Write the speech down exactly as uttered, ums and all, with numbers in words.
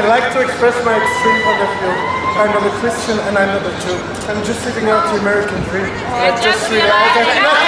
like to express my extreme point of view. I'm not a Christian and I'm not a Jew. I'm just living out the American dream. I I just just realized that